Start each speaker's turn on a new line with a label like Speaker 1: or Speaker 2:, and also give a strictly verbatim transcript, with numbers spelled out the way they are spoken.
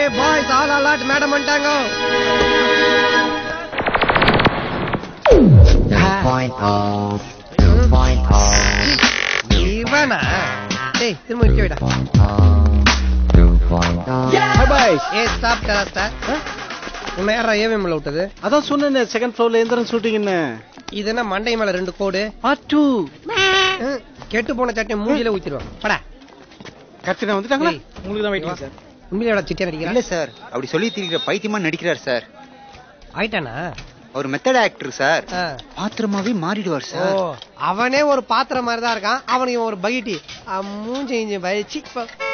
Speaker 1: Boys all alert madam வந்துட்டாங்க. இவனா டேய் திரும்ப நிக்க விடா.
Speaker 2: பாய்
Speaker 1: ஏ ஸ்டாப் கரெக்ட்டா. உன்னை யாரா ஏவிஎம்ல விட்டது?
Speaker 2: அதான் சொன்னேனே செகண்ட் ஃப்ளோர்ல எந்திரன் ஷூட்டிங்னு.
Speaker 1: இது என்ன மண்டை மேல ரெண்டு கோடு?
Speaker 2: Part two.
Speaker 1: கெட்டு போன சட்டை மூஞ்சில ஊத்திடுவான். படா.
Speaker 2: கரெக்ட்டா வந்துட்டாங்களா? உங்களுக்கு தான் வெயிட்டிங் சார்.
Speaker 1: உண்மையிலேயே சிட்டியா நடிக்கிறார்?
Speaker 3: இல்ல சார், அப்படி சொல்லி திரிக்கிற பைத்தியமா நடிக்கிறார் சார்.
Speaker 1: ஆயிட்டானா?
Speaker 3: ஒரு மெத்தட் ஆக்டர் சார். பாத்திரமாவே மாறிடுவார் சார்.
Speaker 1: அவனே ஒரு பாத்திரம் மாதிரி தான் இருக்கான். அவனுக்கு ஒரு பகிட்டி மூஞ்சி இஞ்சி பயிற்சி